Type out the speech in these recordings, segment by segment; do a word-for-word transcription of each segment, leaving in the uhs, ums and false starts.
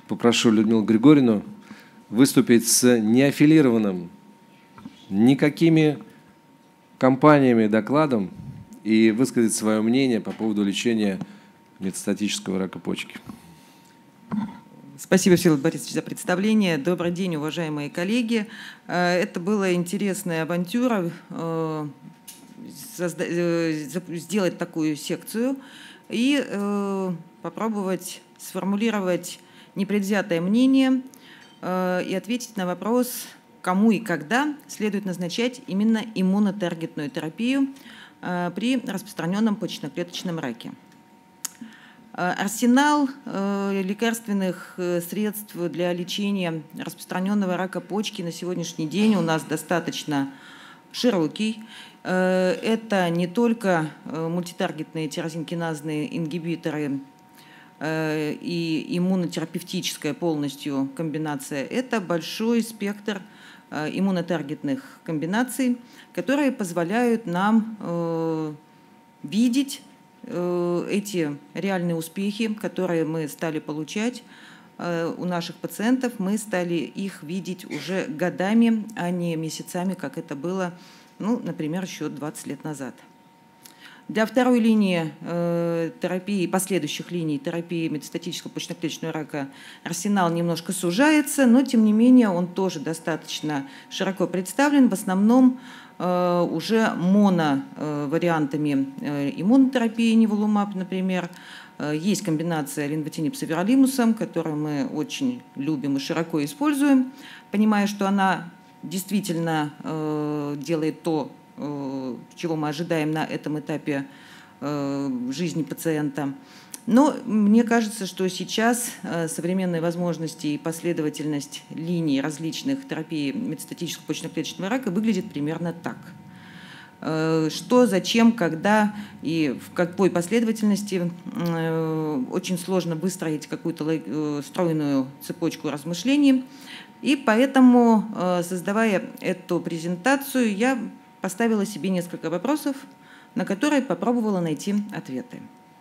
попрошу Людмилу Григорьевну выступить с неаффилированным никакими компаниями докладом и высказать свое мнение по поводу лечения метастатического рака почки. Спасибо, Всеволод Борисович, за представление. Добрый день, уважаемые коллеги. Это была интересная авантюра сделать такую секцию и попробовать сформулировать непредвзятое мнение и ответить на вопрос, кому и когда следует назначать именно иммунотаргетную терапию при распространенном почечно-клеточном раке. Арсенал лекарственных средств для лечения распространенного рака почки на сегодняшний день у нас достаточно широкий. Это не только мультитаргетные тирозинкиназные ингибиторы и иммунотерапевтическая полностью комбинация, это большой спектр иммунотаргетных комбинаций, которые позволяют нам видеть эти реальные успехи, которые мы стали получать у наших пациентов. Мы стали их видеть уже годами, а не месяцами, как это было, ну, например, еще двадцать лет назад. Для второй линии э, терапии, последующих линий терапии метастатического почечно-клеточного рака арсенал немножко сужается, но тем не менее он тоже достаточно широко представлен, в основном э, уже моновариантами э, иммунотерапии ниволумаб, например. Э, есть комбинация линвотинип с эверолимусом, которую мы очень любим и широко используем, понимая, что она действительно э, делает то, чего мы ожидаем на этом этапе жизни пациента. Но мне кажется, что сейчас современные возможности и последовательность линий различных терапий метастатического почечно-клеточного рака выглядит примерно так. Что, зачем, когда и в какой последовательности очень сложно выстроить какую-то стройную цепочку размышлений. И поэтому, создавая эту презентацию, я поставила себе несколько вопросов, на которые попробовала найти ответы.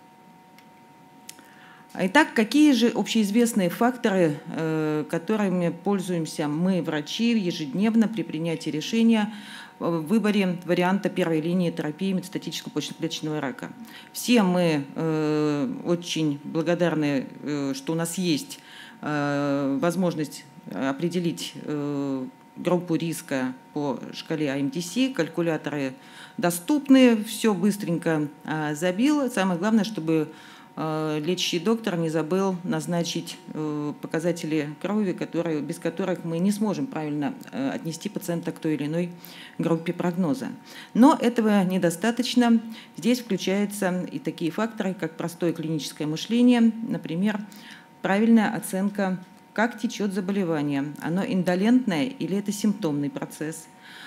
Итак, какие же общеизвестные факторы, которыми пользуемся мы, врачи, ежедневно при принятии решения в выборе варианта первой линии терапии метастатического почечно-клеточного рака? Все мы очень благодарны, что у нас есть возможность определить группу риска по шкале эй эм ди си, калькуляторы доступны, все быстренько а, забил. Самое главное, чтобы а, лечащий доктор не забыл назначить а, показатели крови, которые, без которых мы не сможем правильно а, отнести пациента к той или иной группе прогноза. Но этого недостаточно. Здесь включаются и такие факторы, как простое клиническое мышление, например, правильная оценка, как течет заболевание, оно индолентное или это симптомный процесс,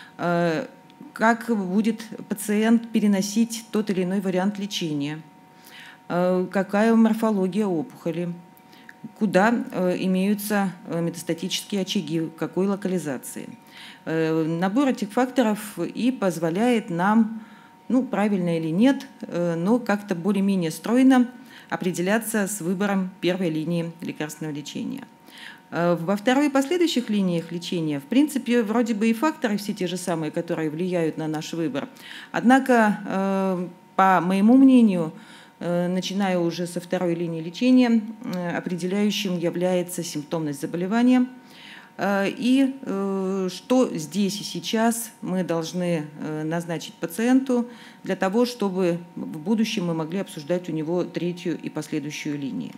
как будет пациент переносить тот или иной вариант лечения, какая морфология опухоли, куда имеются метастатические очаги, какой локализации. Набор этих факторов и позволяет нам, ну, правильно или нет, но как-то более-менее стройно определяться с выбором первой линии лекарственного лечения. Во второй и последующих линиях лечения, в принципе, вроде бы и факторы все те же самые, которые влияют на наш выбор. Однако, по моему мнению, начиная уже со второй линии лечения, определяющим является симптомность заболевания. И что здесь и сейчас мы должны назначить пациенту для того, чтобы в будущем мы могли обсуждать у него третью и последующую линии.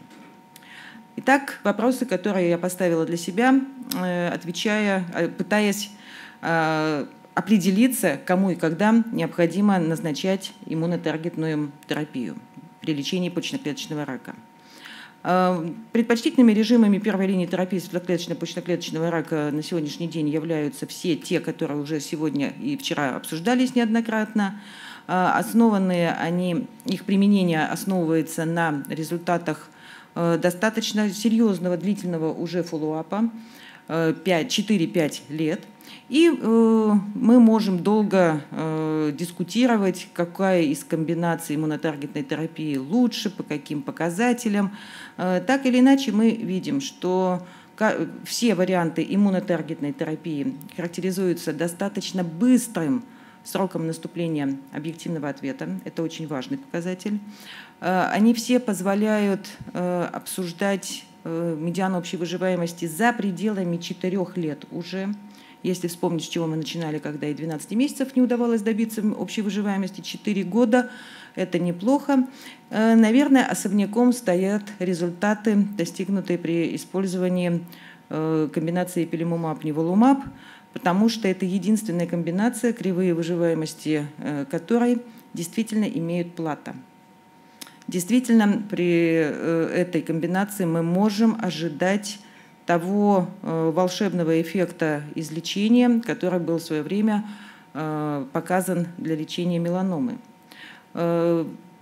Итак, вопросы, которые я поставила для себя, отвечая, пытаясь определиться, кому и когда необходимо назначать иммунотаргетную терапию при лечении почечно-клеточного рака. Предпочтительными режимами первой линии терапии светлоклеточного почечно-клеточного рака на сегодняшний день являются все те, которые уже сегодня и вчера обсуждались неоднократно. Основанные они, их применение основывается на результатах достаточно серьезного, длительного уже фоллоуапа. четыре-пять лет. И э, мы можем долго э, дискутировать, какая из комбинаций иммунотаргетной терапии лучше, по каким показателям. Э, так или иначе, мы видим, что все варианты иммунотаргетной терапии характеризуются достаточно быстрым сроком наступления объективного ответа. Это очень важный показатель. Э, они все позволяют э, обсуждать э, медиан общей выживаемости за пределами четырёх лет уже. Если вспомнить, с чего мы начинали, когда и двенадцати месяцев не удавалось добиться общей выживаемости, четыре года – это неплохо. Наверное, особняком стоят результаты, достигнутые при использовании комбинации пилимумаб-ниволумаб, потому что это единственная комбинация, кривые выживаемости которой действительно имеют плата. Действительно, при этой комбинации мы можем ожидать того э, волшебного эффекта излечения, который был в свое время э, показан для лечения меланомы. Э,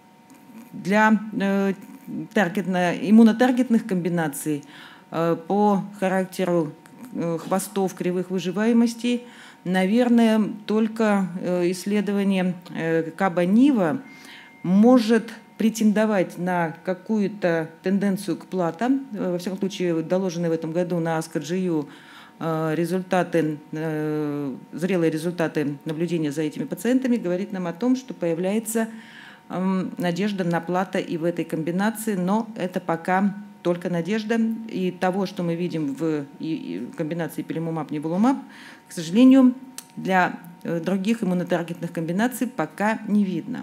для э, таргетно, иммунотаргетных комбинаций э, по характеру э, хвостов кривых выживаемостей, наверное, только э, исследование э, Каба-Нива может претендовать на какую-то тенденцию к платам. Во всяком случае, доложенные в этом году на АСКО-джи ю результаты, зрелые результаты наблюдения за этими пациентами говорит нам о том, что появляется надежда на плата и в этой комбинации, но это пока только надежда. И того, что мы видим в комбинации пилимумаб-ниволумаб, к сожалению, для других иммунотаргетных комбинаций пока не видно.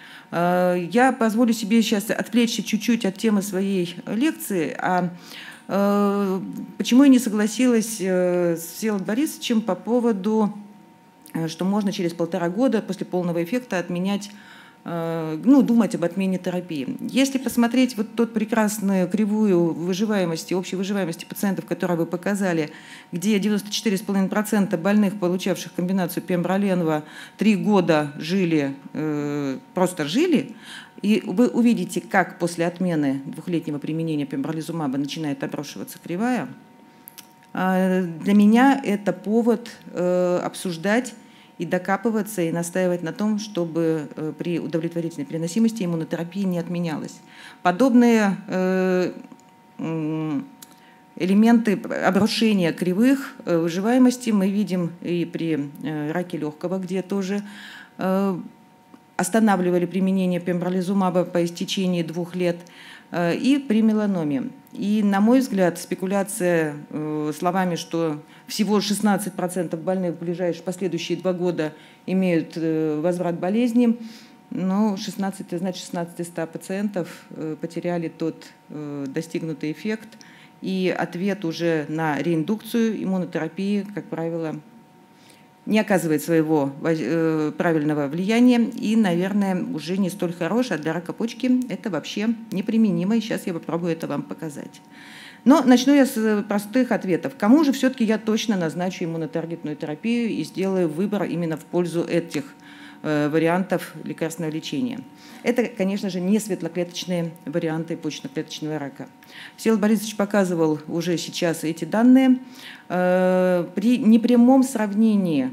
Я позволю себе сейчас отвлечься чуть-чуть от темы своей лекции. А почему я не согласилась с Всеволодом Борисовичем по поводу, что можно через полтора года после полного эффекта отменять, ну, думать об отмене терапии. Если посмотреть вот тот прекрасную кривую выживаемости, общей выживаемости пациентов, которую вы показали, где девяносто четыре и пять десятых процента больных, получавших комбинацию пемброленва, три года жили, э, просто жили, и вы увидите, как после отмены двухлетнего применения пембролизумаба начинает обрушиваться кривая, э, для меня это повод э, обсуждать и докапываться, и настаивать на том, чтобы при удовлетворительной переносимости иммунотерапии не отменялась. Подобные элементы обрушения кривых выживаемости мы видим и при раке легкого, где тоже останавливали применение пембролизумаба по истечении двух лет, и при меланоме. И, на мой взгляд, спекуляция э, словами, что всего шестнадцать процентов больных в ближайшие последующие два года имеют э, возврат болезни, ну, шестнадцать, значит, шестнадцать из ста пациентов э, потеряли тот э, достигнутый эффект, и ответ уже на реиндукцию иммунотерапии, как правило, не оказывает своего э, правильного влияния и, наверное, уже не столь хорош, а для рака почки это вообще неприменимо, и сейчас я попробую это вам показать. Но начну я с простых ответов. Кому же все-таки я точно назначу иммунотаргетную терапию и сделаю выбор именно в пользу этих э, вариантов лекарственного лечения? Это, конечно же, не светлоклеточные варианты почечно-клеточного рака. Всеволод Борисович показывал уже сейчас эти данные. При непрямом сравнении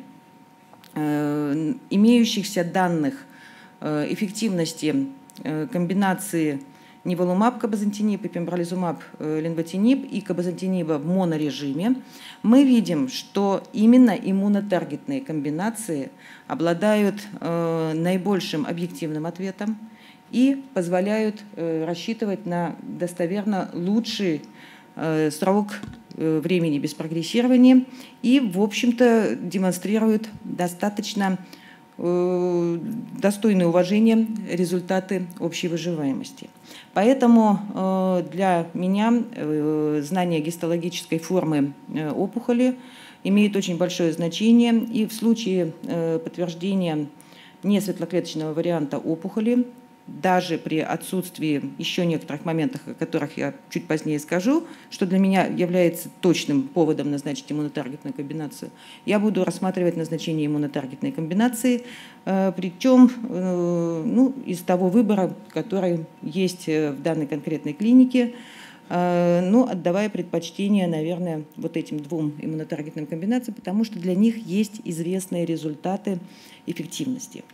имеющихся данных эффективности комбинации ниволумаб, кабазантиниб и пембролизумаб, ленвотиниб и кабазантиниба в монорежиме, мы видим, что именно иммунотаргетные комбинации обладают наибольшим объективным ответом и позволяют рассчитывать на достоверно лучший срок времени без прогрессирования и, в общем-то, демонстрируют достаточно достойное уважение результаты общей выживаемости. Поэтому для меня знание гистологической формы опухоли имеет очень большое значение, и в случае подтверждения несветлоклеточного варианта опухоли, даже при отсутствии еще некоторых моментов, о которых я чуть позднее скажу, что для меня является точным поводом назначить иммунотаргетную комбинацию, я буду рассматривать назначение иммунотаргетной комбинации, причем ну, из того выбора, который есть в данной конкретной клинике. но отдавая предпочтение, наверное, вот этим двум иммунотаргетным комбинациям, потому что для них есть известные результаты эффективности.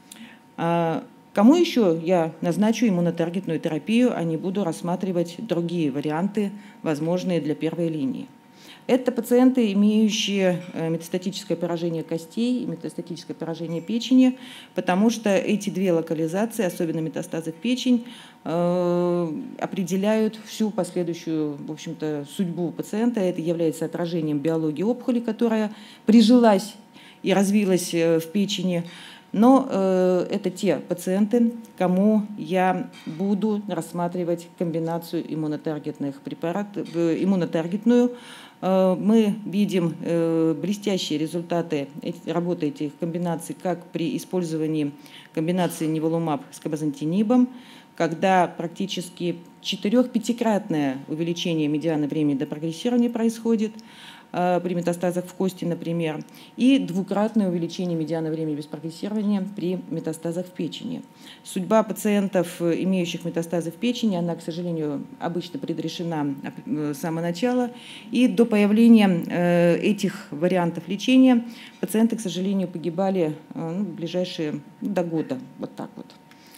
Кому еще я назначу иммунотаргетную терапию, а не буду рассматривать другие варианты, возможные для первой линии? Это пациенты, имеющие метастатическое поражение костей и метастатическое поражение печени, потому что эти две локализации, особенно метастазы в печень, определяют всю последующую, в общем-то, судьбу пациента. Это является отражением биологии опухоли, которая прижилась и развилась в печени. Но э, это те пациенты, кому я буду рассматривать комбинацию иммунотаргетных препаратов, иммунотаргетную. Э, мы видим э, блестящие результаты работы этих комбинаций как при использовании комбинации ниволумаб с кабазантинибом, когда практически четырех-пятикратное увеличение медианы времени до прогрессирования происходит, при метастазах в кости, например, и двукратное увеличение медианы времени без прогрессирования при метастазах в печени. Судьба пациентов, имеющих метастазы в печени, она, к сожалению, обычно предрешена с самого начала, и до появления этих вариантов лечения пациенты, к сожалению, погибали ну, в ближайшие ну, до года, вот так вот.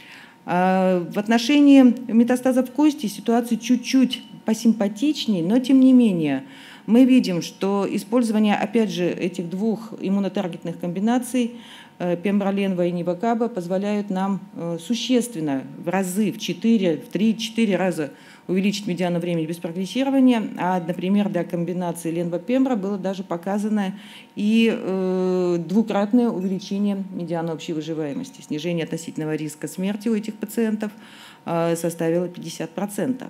В отношении метастазов в кости ситуация чуть-чуть посимпатичнее, но тем не менее мы видим, что использование, опять же, этих двух иммунотаргетных комбинаций, пемброленва и нивокаба, позволяют нам существенно, в разы, в четыре, в три-четыре раза увеличить медиану времени без прогрессирования, а, например, для комбинации ленва-пембра было даже показано и э, двукратное увеличение медианы общей выживаемости. Снижение относительного риска смерти у этих пациентов э, составило пятьдесят процентов.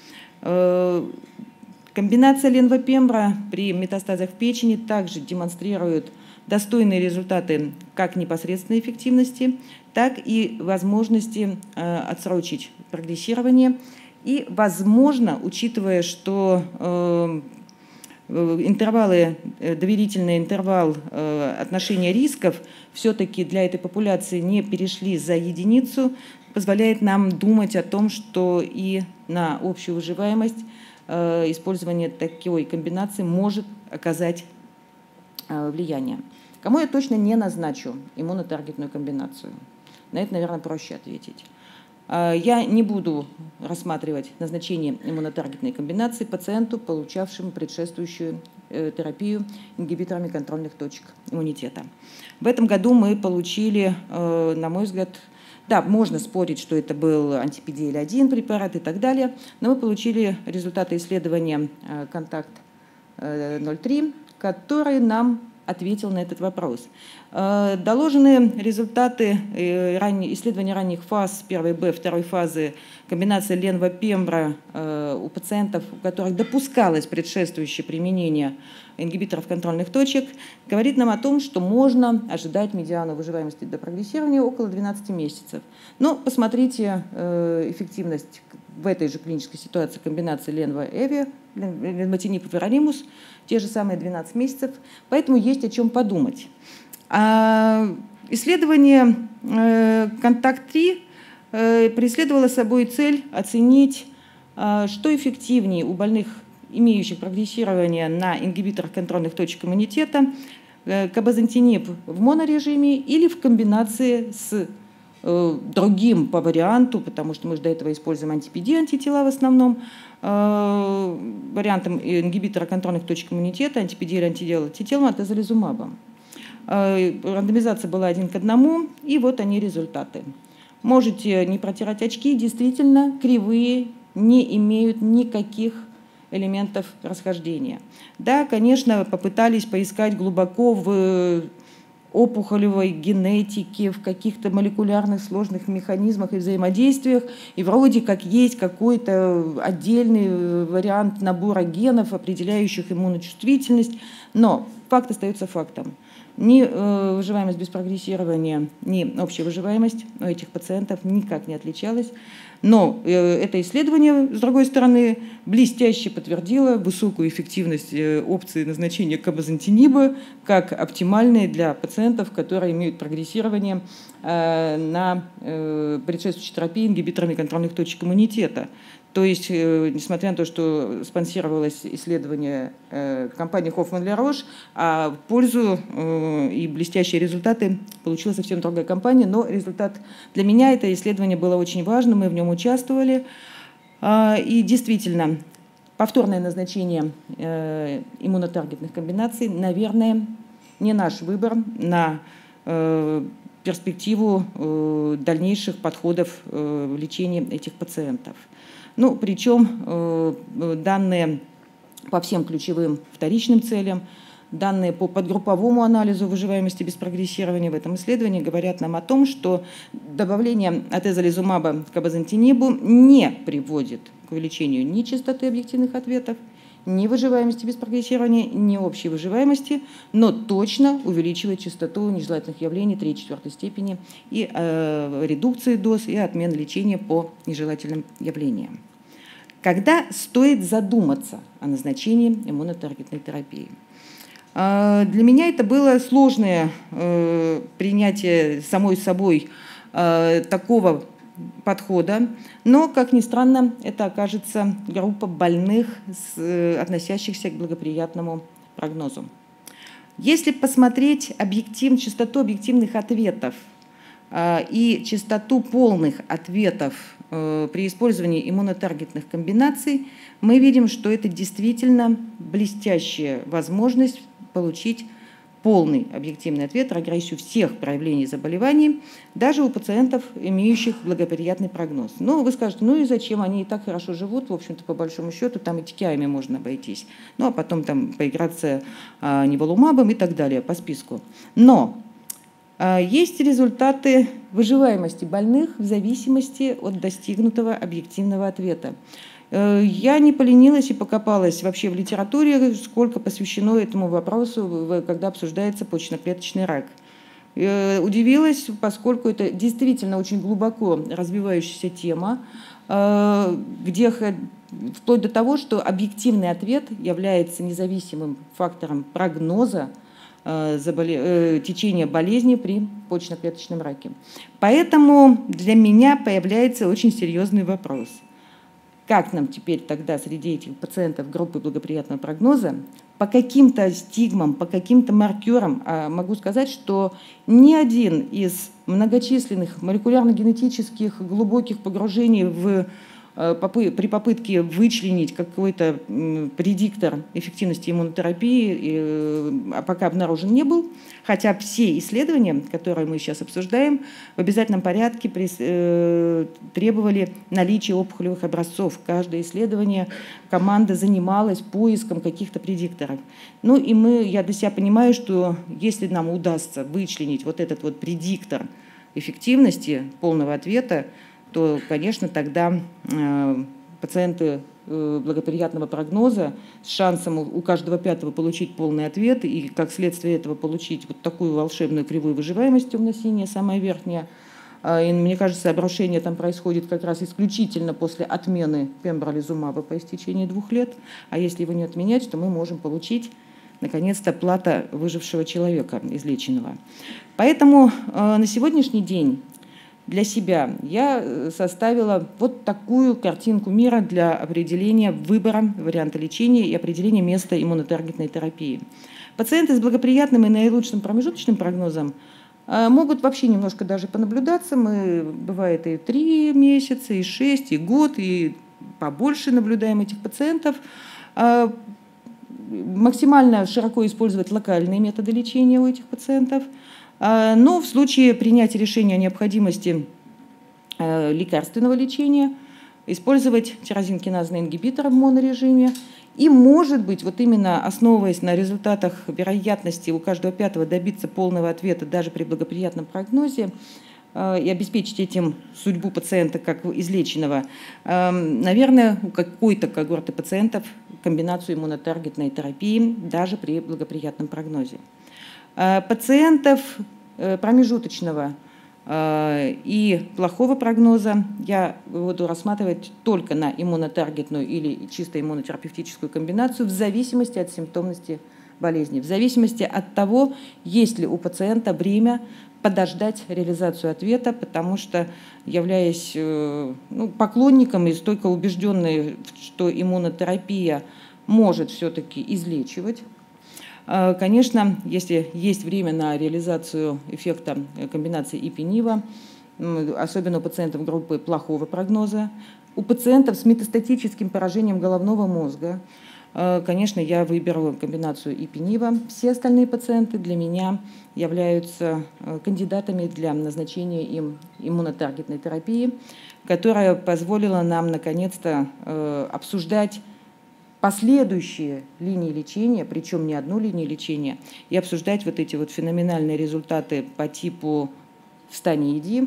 Э, комбинация ленва-пембра при метастазах в печени также демонстрирует достойные результаты как непосредственной эффективности, так и возможности э, отсрочить прогрессирование. И, возможно, учитывая, что э, интервалы, доверительный интервал э, отношения рисков все-таки для этой популяции не перешли за единицу, позволяет нам думать о том, что и на общую выживаемость э, использование такой комбинации может оказать э, влияние. Кому я точно не назначу иммунотаргетную комбинацию? На это, наверное, проще ответить. Я не буду рассматривать назначение иммунотаргетной комбинации пациенту, получавшему предшествующую терапию ингибиторами контрольных точек иммунитета. В этом году мы получили, на мой взгляд, да, можно спорить, что это был анти-пи ди эл один препарат и так далее, но мы получили результаты исследования «Контакт ноль три», который нам ответил на этот вопрос. Доложены результаты исследования ранних фаз первой Б, второй фазы комбинации ленва-пембра у пациентов, у которых допускалось предшествующее применение ингибиторов контрольных точек, говорит нам о том, что можно ожидать медиану выживаемости до прогрессирования около двенадцати месяцев. Но посмотрите эффективность в этой же клинической ситуации комбинации ленва-эви, ленвотиниб и феролимус, те же самые двенадцать месяцев, поэтому есть о чем подумать. А исследование «Контакт три» преследовало собой цель оценить, что эффективнее у больных, имеющих прогрессирование на ингибиторах контрольных точек иммунитета, кабазантиниб в монорежиме или в комбинации с другим по варианту, потому что мы же до этого используем анти-пи ди антитела в основном, вариантом ингибитора контрольных точек иммунитета, анти-пи ди антитела антителом атезолизумабом. Рандомизация была один к одному, и вот они результаты. Можете не протирать очки, действительно, кривые не имеют никаких элементов расхождения. Да, конечно, попытались поискать глубоко в опухолевой генетике, в каких-то молекулярных сложных механизмах и взаимодействиях, и вроде как есть какой-то отдельный вариант набора генов, определяющих иммуночувствительность, но факт остается фактом. Ни э, выживаемость без прогрессирования, ни общая выживаемость у этих пациентов никак не отличалась. Но э, это исследование, с другой стороны, блестяще подтвердило высокую эффективность э, опции назначения кабазантиниба как оптимальной для пациентов, которые имеют прогрессирование э, на э, предшествующей терапии ингибиторами контрольных точек иммунитета. То есть, несмотря на то, что спонсировалось исследование компании Hoffmann La Roche, а в пользу и блестящие результаты получила совсем другая компания, но результат для меня это исследование было очень важным, мы в нем участвовали. И действительно, повторное назначение иммунотаргетных комбинаций, наверное, не наш выбор на перспективу дальнейших подходов в лечении этих пациентов. Ну, причем данные по всем ключевым вторичным целям, данные по подгрупповому анализу выживаемости без прогрессирования в этом исследовании говорят нам о том, что добавление атезолизумаба к абазантинибу не приводит к увеличению ни частоты объективных ответов, ни выживаемости без прогрессирования, ни общей выживаемости, но точно увеличивает частоту нежелательных явлений третьей-четвертой степени и э, редукции доз и отмены лечения по нежелательным явлениям. Когда стоит задуматься о назначении иммунотаргетной терапии? Э, для меня это было сложное э, принятие самой собой э, такого подхода, но, как ни странно, это окажется группа больных, относящихся к благоприятному прогнозу. Если посмотреть объектив, частоту объективных ответов и частоту полных ответов при использовании иммунотаргетных комбинаций, мы видим, что это действительно блестящая возможность получить полный объективный ответ, агрессию всех проявлений заболеваний, даже у пациентов, имеющих благоприятный прогноз. Но вы скажете, ну и зачем, они и так хорошо живут, в общем-то, по большому счету, там и тикаями можно обойтись. Ну а потом там поиграться а, неволумабом и так далее по списку. Но а, есть результаты выживаемости больных в зависимости от достигнутого объективного ответа. Я не поленилась и покопалась вообще в литературе, сколько посвящено этому вопросу, когда обсуждается почечно-клеточный рак. Удивилась, поскольку это действительно очень глубоко развивающаяся тема, где вплоть до того, что объективный ответ является независимым фактором прогноза течения болезни при почечно-клеточном раке. Поэтому для меня появляется очень серьезный вопрос. Как нам теперь тогда среди этих пациентов группы благоприятного прогноза, по каким-то стигмам, по каким-то маркерам, а могу сказать, что ни один из многочисленных молекулярно-генетических глубоких погружений в, при попытке вычленить какой-то предиктор эффективности иммунотерапии пока обнаружен не был, хотя все исследования, которые мы сейчас обсуждаем, в обязательном порядке требовали наличия опухолевых образцов. Каждое исследование команда занималась поиском каких-то предикторов. Ну и мы, я для себя понимаю, что если нам удастся вычленить вот этот вот предиктор эффективности полного ответа, то, конечно, тогда э, пациенты э, благоприятного прогноза с шансом у, у каждого пятого получить полный ответ и, как следствие этого, получить вот такую волшебную кривую выживаемость темно-синяя, самая верхняя. Э, и, мне кажется, обрушение там происходит как раз исключительно после отмены пембролизумаба по истечении двух лет. А если его не отменять, то мы можем получить, наконец-то, плата выжившего человека, излеченного. Поэтому э, на сегодняшний день для себя я составила вот такую картинку мира для определения выбора варианта лечения и определения места иммунотаргетной терапии. Пациенты с благоприятным и наилучшим промежуточным прогнозом могут вообще немножко даже понаблюдаться. Мы, бывает, и три месяца, и шесть, и год, и побольше наблюдаем этих пациентов. Максимально широко использовать локальные методы лечения у этих пациентов. Но в случае принятия решения о необходимости лекарственного лечения использовать тирозинкиназный ингибитор в монорежиме. И, может быть, вот именно основываясь на результатах вероятности у каждого пятого добиться полного ответа даже при благоприятном прогнозе и обеспечить этим судьбу пациента как излеченного, наверное, у какой-то когорты пациентов комбинацию иммунотаргетной терапии даже при благоприятном прогнозе. Пациентов промежуточного и плохого прогноза я буду рассматривать только на иммунотаргетную или чисто иммунотерапевтическую комбинацию в зависимости от симптомности болезни, в зависимости от того, есть ли у пациента время подождать реализацию ответа, потому что, являясь ну, поклонником и стойко убежденной, что иммунотерапия может все-таки излечивать, конечно, если есть время на реализацию эффекта комбинации ипи-нива, особенно у пациентов группы плохого прогноза, у пациентов с метастатическим поражением головного мозга, конечно, я выберу комбинацию ипи-нива. Все остальные пациенты для меня являются кандидатами для назначения им иммунотаргетной терапии, которая позволила нам наконец-то обсуждать последующие линии лечения, причем не одну линию лечения, и обсуждать вот эти вот феноменальные результаты по типу «Встань и иди».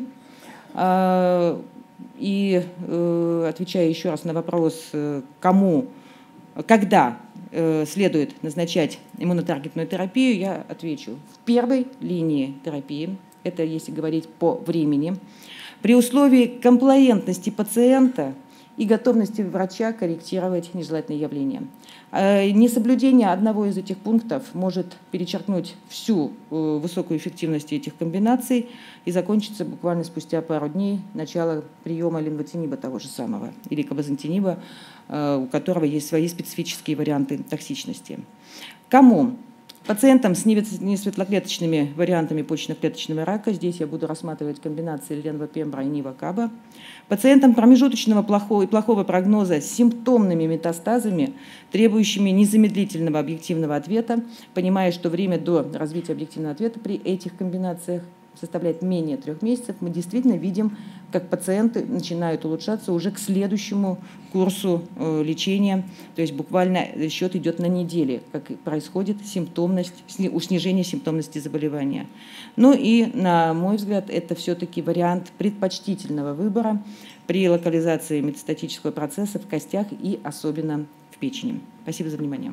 И отвечая еще раз на вопрос, кому, когда следует назначать иммунотаргетную терапию, я отвечу. В первой линии терапии, это если говорить по времени, при условии комплаентности пациента и готовности врача корректировать нежелательные явления. Несоблюдение одного из этих пунктов может перечеркнуть всю высокую эффективность этих комбинаций и закончиться буквально спустя пару дней начала приема линвотиниба того же самого, или кабазантиниба, у которого есть свои специфические варианты токсичности. Кому? Пациентам с несветлоклеточными вариантами почечно-клеточного рака, здесь я буду рассматривать комбинации ленвопембра и нивокаба. Пациентам промежуточного плохого и плохого прогноза с симптомными метастазами, требующими незамедлительного объективного ответа, понимая, что время до развития объективного ответа при этих комбинациях составляет менее трех месяцев, мы действительно видим, как пациенты начинают улучшаться уже к следующему курсу э, лечения, то есть буквально счет идет на недели, как происходит симптомность, снижение симптомности заболевания. Ну и, на мой взгляд, это все-таки вариант предпочтительного выбора при локализации метастатического процесса в костях и особенно в печени. Спасибо за внимание.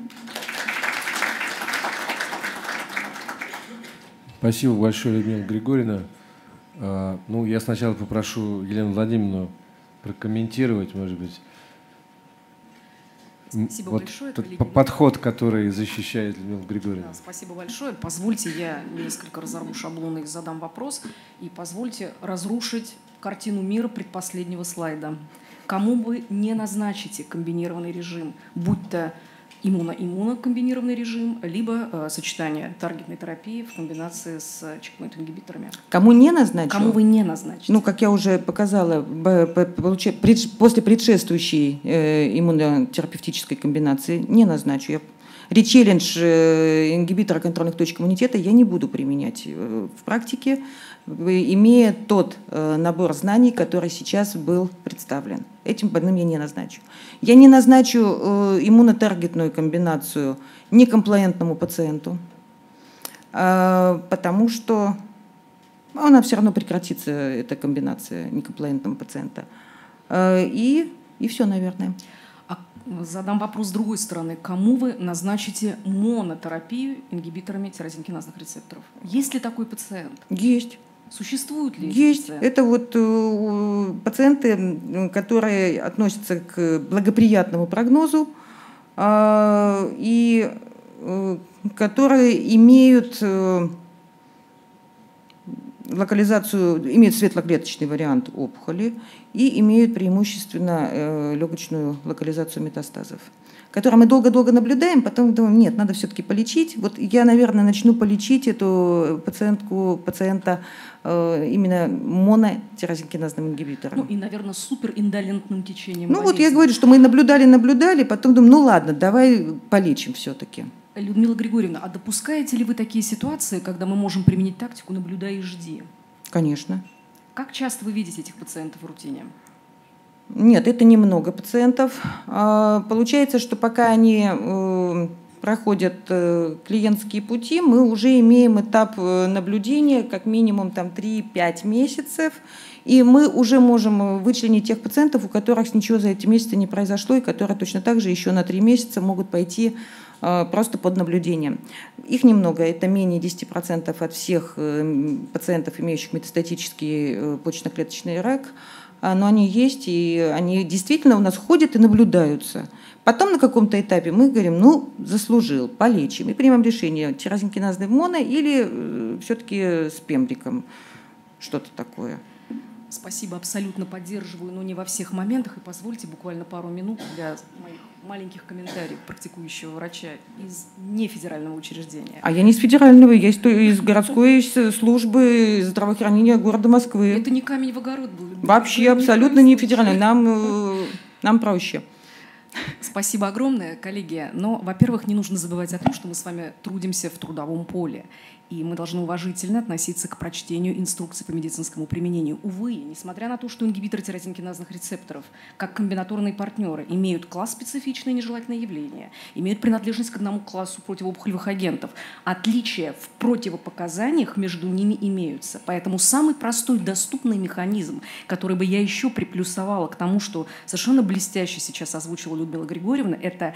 Спасибо большое, Людмила Григорьевна. Ну, я сначала попрошу Елену Владимировну прокомментировать, может быть, спасибо вот большое, тот подход, который защищает Людмила Григорьевна. Да, спасибо большое. Позвольте, я несколько разорву шаблоны и задам вопрос. И позвольте разрушить картину мира предпоследнего слайда. Кому вы не назначите комбинированный режим, будь то иммуно-иммуно комбинированный режим, либо э, сочетание таргетной терапии в комбинации с чекпоинт-ингибиторами. Кому не назначу? Кому вы не назначите? Ну, как я уже показала, после предшествующей э, иммунотерапевтической комбинации не назначу. Я речеллендж э, ингибитора контрольных точек иммунитета я не буду применять э, в практике, имея тот э, набор знаний, который сейчас был представлен. Этим больным я не назначу. Я не назначу э, иммунотаргетную комбинацию некомплаентному пациенту, э, потому что она все равно прекратится, эта комбинация некомплаентного пациента. Э, и, и все, наверное. А задам вопрос с другой стороны. Кому вы назначите монотерапию ингибиторами тирозинкиназных рецепторов? Есть ли такой пациент? Есть. Существуют ли Есть. пациенты? Это вот э, пациенты, которые относятся к благоприятному прогнозу э, и э, которые имеют э, локализацию, имеют светлоклеточный вариант опухоли и имеют преимущественно э, легочную локализацию метастазов, которые мы долго-долго наблюдаем, потом думаем, нет, надо все-таки полечить. Вот я, наверное, начну полечить эту пациентку, пациента э, именно монотирозинкиназным ингибитором. Ну и, наверное, супериндолентным течением Ну болезни. вот я говорю, что мы наблюдали-наблюдали, потом думаем, ну ладно, давай полечим все-таки. Людмила Григорьевна, а допускаете ли вы такие ситуации, когда мы можем применить тактику «наблюдай и жди»? Конечно. Как часто вы видите этих пациентов в рутине? Нет, это немного пациентов. Получается, что пока они проходят клиентские пути, мы уже имеем этап наблюдения как минимум там три-пять месяцев, и мы уже можем вычленить тех пациентов, у которых ничего за эти месяцы не произошло, и которые точно так же еще на три месяца могут пойти просто под наблюдением. Их немного, это менее десяти процентов от всех пациентов, имеющих метастатический почечно-клеточный рак, но они есть, и они действительно у нас ходят и наблюдаются. Потом на каком-то этапе мы говорим, ну, заслужил, полечим, и принимаем решение, тирозинкиназный в моно или э, все-таки с пембриком, что-то такое. Спасибо, абсолютно поддерживаю, но не во всех моментах. И позвольте буквально пару минут для моих маленьких комментариев практикующего врача из нефедерального учреждения. А я не из федерального, я из, из городской службы здравоохранения города Москвы. Это не камень в огород был. Вообще абсолютно не федеральный, нам, нам проще. Спасибо огромное, коллеги. Но, во-первых, не нужно забывать о том, что мы с вами трудимся в трудовом поле. И мы должны уважительно относиться к прочтению инструкций по медицинскому применению. Увы, несмотря на то, что ингибиторы тирозинкиназных рецепторов, как комбинаторные партнеры, имеют класс-специфичные нежелательные явления, имеют принадлежность к одному классу противоопухолевых агентов, отличия в противопоказаниях между ними имеются. Поэтому самый простой доступный механизм, который бы я еще приплюсовала к тому, что совершенно блестяще сейчас озвучила Людмила Григорьевна, это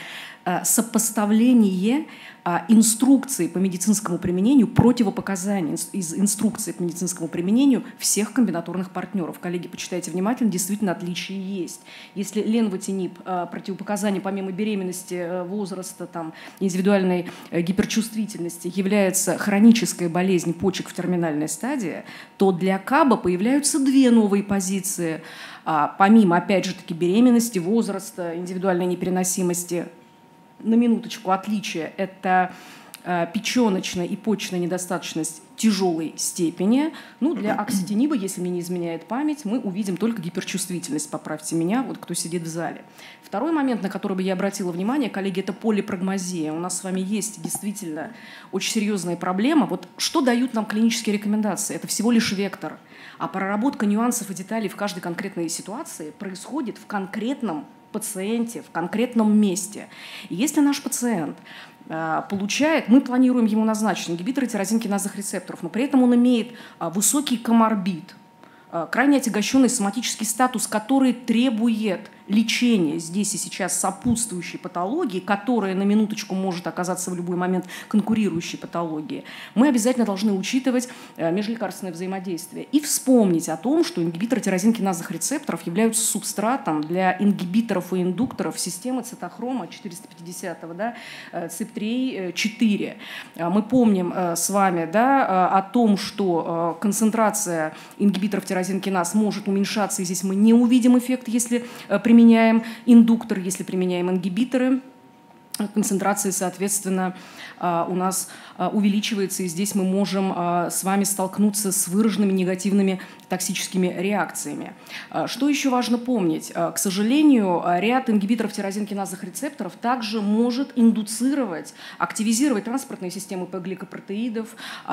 сопоставление инструкции по медицинскому применению, противопоказаний из инструкции к медицинскому применению всех комбинаторных партнеров. Коллеги, почитайте внимательно, действительно отличия есть. Если ленвотинип, противопоказания помимо беременности, возраста, там, индивидуальной гиперчувствительности является хронической болезнью почек в терминальной стадии, то для КАБа появляются две новые позиции. Помимо, опять же таки, беременности, возраста, индивидуальной непереносимости, на минуточку, отличие – это э, печеночная и почечная недостаточность тяжелой степени. Ну, для акситиниба, если мне не изменяет память, мы увидим только гиперчувствительность, поправьте меня, вот кто сидит в зале. Второй момент, на который бы я обратила внимание, коллеги, это полипрагмазия. У нас с вами есть действительно очень серьезная проблема. Вот что дают нам клинические рекомендации? Это всего лишь вектор. А проработка нюансов и деталей в каждой конкретной ситуации происходит в конкретном пациенте, в конкретном месте. И если наш пациент э, получает, мы планируем ему назначить ингибиторы тирозинкиназных рецепторов, но при этом он имеет э, высокий коморбид, э, крайне отягощенный соматический статус, который требует лечение здесь и сейчас сопутствующей патологии, которая на минуточку может оказаться в любой момент конкурирующей патологией, мы обязательно должны учитывать межлекарственное взаимодействие и вспомнить о том, что ингибиторы тирозинкиназных рецепторов являются субстратом для ингибиторов и индукторов системы цитохрома четыреста пятидесятого, да, ци ай три четыре. Мы помним с вами, да, о том, что концентрация ингибиторов тирозинкиназ может уменьшаться, и здесь мы не увидим эффект, если применять применяем индуктор, если применяем ингибиторы, концентрация, соответственно, у нас увеличивается, и здесь мы можем с вами столкнуться с выраженными негативными токсическими реакциями. Что еще важно помнить? К сожалению, ряд ингибиторов тирозинкиназных рецепторов также может индуцировать, активизировать транспортные системы П-гликопротеидов,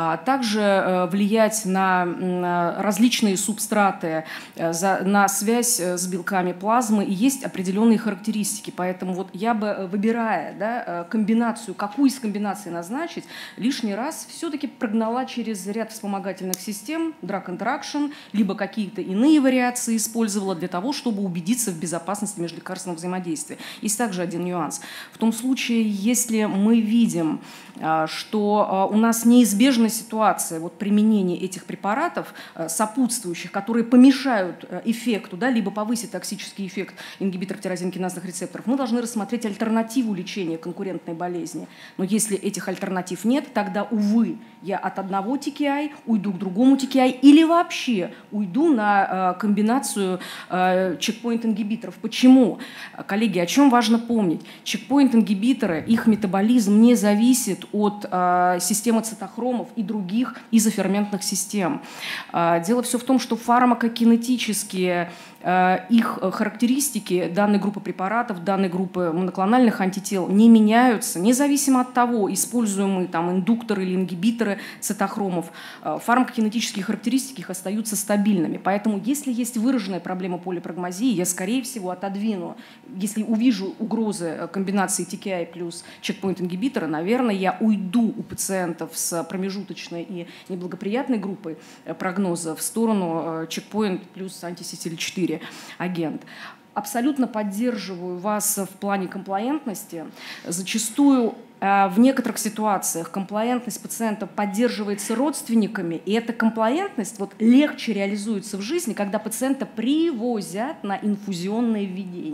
также влиять на различные субстраты, на связь с белками плазмы, и есть определенные характеристики. Поэтому вот я бы, выбирая, да, комбинацию, какую из комбинаций назначить, лишний раз все-таки прогнала через ряд вспомогательных систем, drug interaction, либо какие-то иные вариации использовала для того, чтобы убедиться в безопасности межлекарственного взаимодействия. Есть также один нюанс. В том случае, если мы видим, что у нас неизбежна ситуация вот, применения этих препаратов, сопутствующих, которые помешают эффекту, да, либо повысить токсический эффект ингибиторов тирозинкиназных рецепторов, мы должны рассмотреть альтернативу лечения конкурентной болезни. Но если этих альтернатив нет, тогда, увы, я от одного ти кей ай уйду к другому ти кей ай или вообще уйду на э, комбинацию э, чекпоинт-ингибиторов. Почему? Коллеги, о чем важно помнить? Чекпоинт-ингибиторы, их метаболизм не зависит от э, системы цитохромов и других изоферментных систем. Э, дело все в том, что фармакокинетические их характеристики данной группы препаратов, данной группы моноклональных антител не меняются, независимо от того, используемые там индукторы или ингибиторы цитохромов, фармакокинетические характеристики их остаются стабильными. Поэтому, если есть выраженная проблема полипрагмазии, я, скорее всего, отодвину. Если увижу угрозы комбинации ти кей ай плюс чекпоинт-ингибитора, наверное, я уйду у пациентов с промежуточной и неблагоприятной группой прогноза в сторону чекпоинт плюс анти-си ти эл четыре агент. Абсолютно поддерживаю вас в плане комплаентности. Зачастую в некоторых ситуациях комплаентность пациента поддерживается родственниками, и эта комплаентность вот легче реализуется в жизни, когда пациента привозят на инфузионное введение.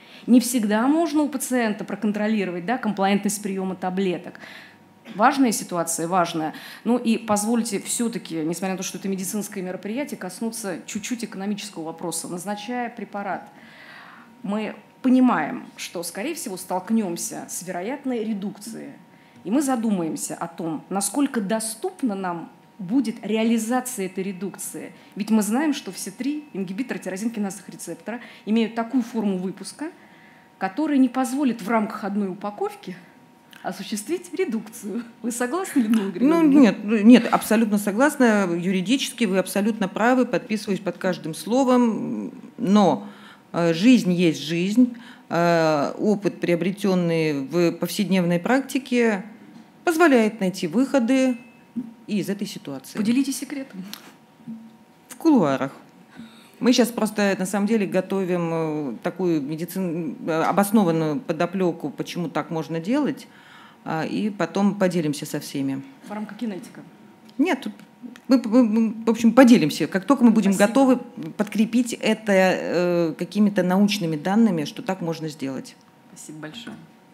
Не всегда можно у пациента проконтролировать, да, комплаентность приема таблеток. Важная ситуация, важная. Ну и позвольте все-таки, несмотря на то, что это медицинское мероприятие, коснуться чуть-чуть экономического вопроса. Назначая препарат, мы понимаем, что, скорее всего, столкнемся с вероятной редукцией. И мы задумаемся о том, насколько доступна нам будет реализация этой редукции. Ведь мы знаем, что все три ингибитора тирозинкиназных рецептора имеют такую форму выпуска, которая не позволит в рамках одной упаковки осуществить редукцию. Вы согласны, Людмила Григорьевна? Ну, нет, нет, абсолютно согласна. Юридически вы абсолютно правы, подписываюсь под каждым словом. Но э, жизнь есть жизнь. Э, опыт, приобретенный в повседневной практике, позволяет найти выходы из этой ситуации. Поделитесь секретом. В кулуарах. Мы сейчас просто на самом деле готовим такую медицин... обоснованную подоплеку, почему так можно делать, и потом поделимся со всеми. В рамках кинетика? Нет, мы, мы, в общем, поделимся. Как только мы будем Спасибо. готовы подкрепить это э, какими-то научными данными, что так можно сделать. Спасибо большое.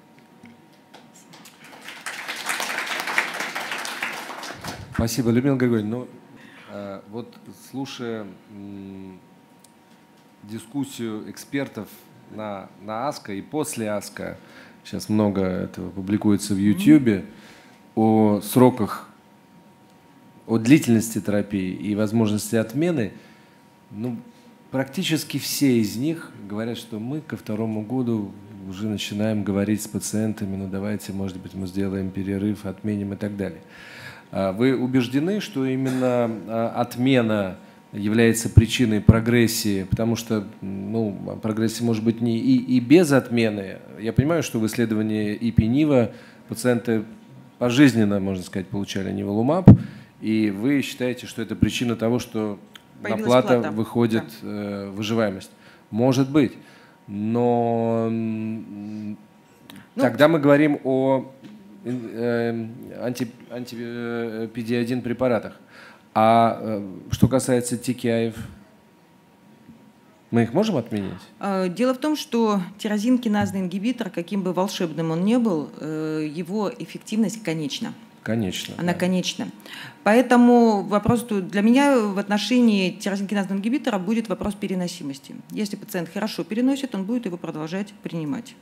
Спасибо, Людмила Григорьевна. Ну, э, вот слушая м, дискуссию экспертов на, на АСКО и после АСКО, сейчас много этого публикуется в Ютьюбе, о сроках, о длительности терапии и возможности отмены, ну, практически все из них говорят, что мы ко второму году уже начинаем говорить с пациентами, ну давайте, может быть, мы сделаем перерыв, отменим и так далее. Вы убеждены, что именно отмена является причиной прогрессии, потому что ну, прогрессия может быть не и, и без отмены. Я понимаю, что в исследовании ИПИ-НИВА пациенты пожизненно, можно сказать, получали ниволумаб, и вы считаете, что это причина того, что на плата выходит да. э, выживаемость. Может быть, но ну, тогда мы говорим о анти, анти-пи ди один препаратах. А что касается ти кей ай, мы их можем отменить? Дело в том, что тирозинкиназный ингибитор, каким бы волшебным он ни был, его эффективность конечна. Конечно. Она да. конечна. Поэтому вопрос для меня в отношении тирозинкиназного ингибитора будет вопрос переносимости. Если пациент хорошо переносит, он будет его продолжать принимать.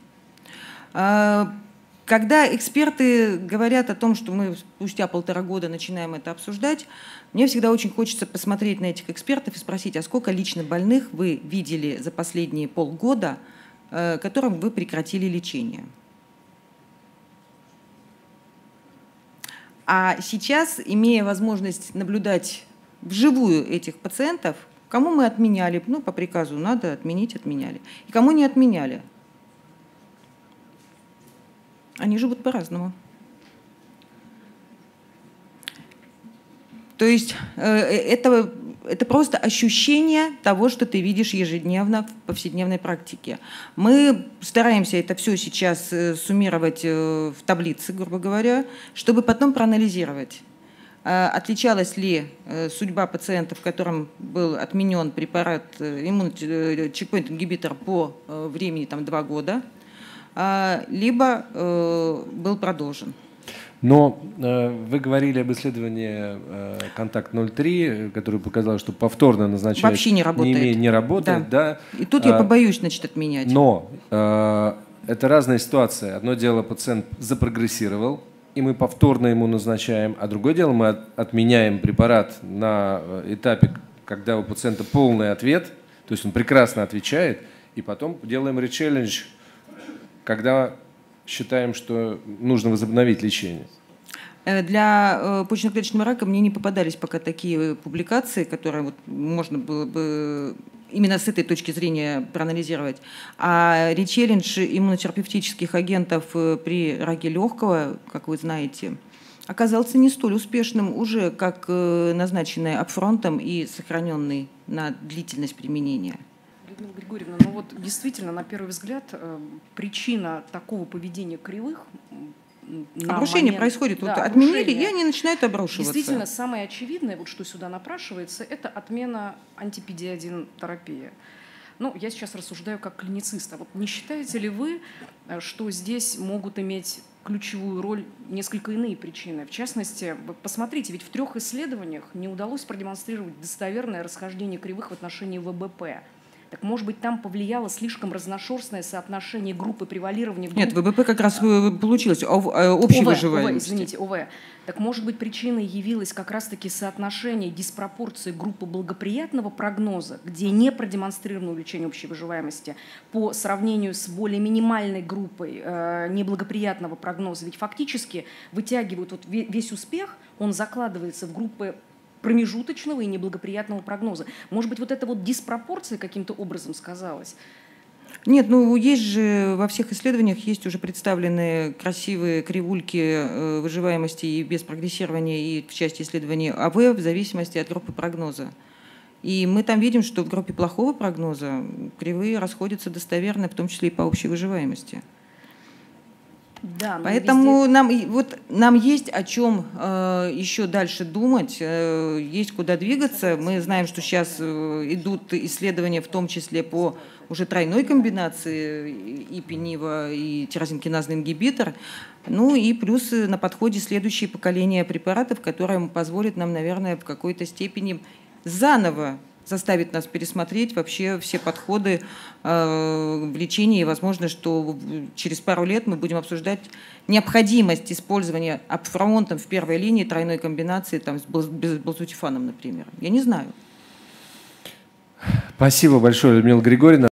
Когда эксперты говорят о том, что мы спустя полтора года начинаем это обсуждать, мне всегда очень хочется посмотреть на этих экспертов и спросить, а сколько лично больных вы видели за последние полгода, которым вы прекратили лечение? А сейчас, имея возможность наблюдать вживую этих пациентов, кому мы отменяли, ну, по приказу надо отменить, отменяли, и кому не отменяли, они живут по-разному. То есть это, это просто ощущение того, что ты видишь ежедневно в повседневной практике. Мы стараемся это все сейчас суммировать в таблице, грубо говоря, чтобы потом проанализировать, отличалась ли судьба пациентов, которым был отменен препарат иммуночекпоинт-ингибитор по времени там, два года, либо э, был продолжен. Но э, вы говорили об исследовании э, «Контакт ноль три», которое показало, что повторно назначать вообще не работает. Не, не работает да. Да. И тут а, я побоюсь, значит, отменять. Но э, это разная ситуация. Одно дело, пациент запрогрессировал, и мы повторно ему назначаем, а другое дело, мы от, отменяем препарат на этапе, когда у пациента полный ответ, то есть он прекрасно отвечает, и потом делаем речеллендж, когда считаем, что нужно возобновить лечение? Для почечно-клеточного рака мне не попадались пока такие публикации, которые вот можно было бы именно с этой точки зрения проанализировать. А речеллендж иммунотерапевтических агентов при раке легкого, как вы знаете, оказался не столь успешным уже, как назначенный апфронтом и сохраненный на длительность применения. Людмила Григорьевна, ну вот действительно, на первый взгляд, причина такого поведения кривых... Обрушение момент, происходит. Да, вот отменили, и они начинают обрушиваться. Действительно, самое очевидное, вот что сюда напрашивается, это отмена анти-пи ди один терапии. Ну, я сейчас рассуждаю как клиницист. А вот не считаете ли вы, что здесь могут иметь ключевую роль несколько иные причины? В частности, посмотрите, ведь в трех исследованиях не удалось продемонстрировать достоверное расхождение кривых в отношении вэ бэ пэ. Так, может быть, там повлияло слишком разношерстное соотношение группы превалирования? Групп... Нет, вэ бэ пэ как раз получилось, общей выживаемости. Извините, о вэ. Так, может быть, причиной явилось как раз-таки соотношение диспропорции группы благоприятного прогноза, где не продемонстрировано увеличение общей выживаемости, по сравнению с более минимальной группой э, неблагоприятного прогноза. Ведь фактически вытягивают вот весь успех, он закладывается в группы промежуточного и неблагоприятного прогноза. Может быть, вот эта вот диспропорция каким-то образом сказалась? Нет, ну есть же во всех исследованиях есть уже представлены красивые кривульки выживаемости и без прогрессирования, и в части исследований а вэ в зависимости от группы прогноза. И мы там видим, что в группе плохого прогноза кривые расходятся достоверно, в том числе и по общей выживаемости. Да, поэтому везде... нам, вот, нам есть о чем э, еще дальше думать, э, есть куда двигаться. Мы знаем, что сейчас э, идут исследования, в том числе по уже тройной комбинации и пенива, и тирозинкиназный ингибитор. Ну и плюс на подходе следующее поколение препаратов, которое позволит нам, наверное, в какой-то степени заново заставит нас пересмотреть вообще все подходы э, в лечении. И возможно, что через пару лет мы будем обсуждать необходимость использования апфронтом в первой линии тройной комбинации там, с белзутифаном, например. Я не знаю. Спасибо большое, Людмила Григорьевна.